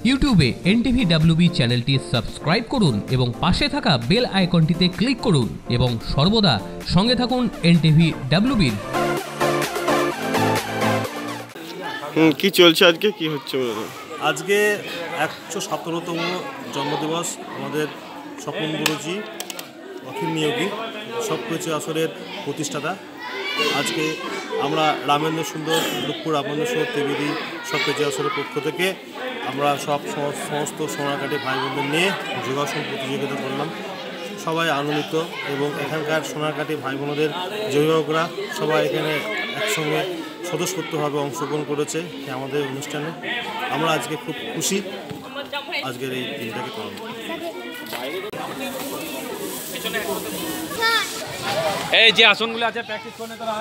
ইউটিউবে এনটিভি চ্যানেলটি সাবস্ক্রাইব করুন এবং পাশে থাকা বেল আইকনটিতে ক্লিক করুন এবং সর্বদা সঙ্গে থাকুন এনটিভি। কি চলছে আজকে, কি হচ্ছে? আজকে 117তম জন্মদিবস আমাদের স্বপন গুরুজি, অখিল নিয়োগী, সবকিছু আসরের প্রতিষ্ঠাতা। আজকে আমরা রামেন্দ্র সুন্দর রূপপুর রামেন্দ্র সুন্দর ত্রিবেদী সবকিছু আসরের পক্ষ থেকে আমরা সমস্ত সোনারকাঠি ভাই বোনদের নিয়ে যোগাসন প্রতিযোগিতা করলাম। সবাই আনন্দিত এবং এখানকার সোনারকাঠি ভাই বোনদের যে অভিভাবকরা সবাই এখানে একসঙ্গে স্বতঃস্ফূর্তভাবে অংশগ্রহণ করেছে আমাদের অনুষ্ঠানে। আমরা আজকে খুব খুশি আজকের এই দিনটাকে পালন। এই যে আসনগুলো আছে প্র্যাকটিস করে তোরা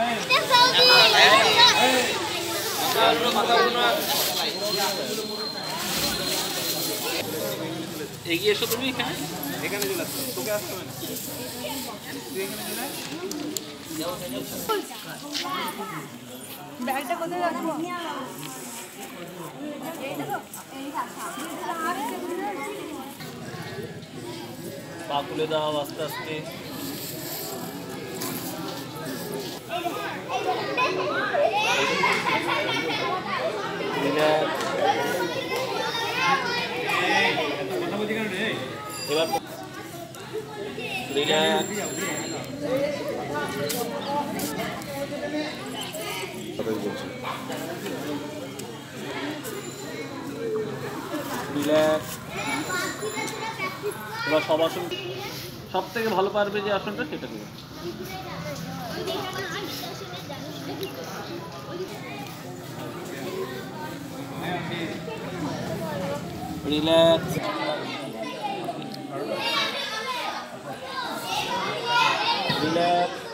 এগিয়ে এসো, তুমি এখানে চলে আসো, তোকে আসতে হবে না, তুই এখানে চলে ব্যাগটা কোথায় রাখবো? পা তুলে দাও আস্তে আস্তে। এবার এবার সব আসন সব থেকে ভালো পারবে যে আসনটা সেটা দেবে। Relax, relax.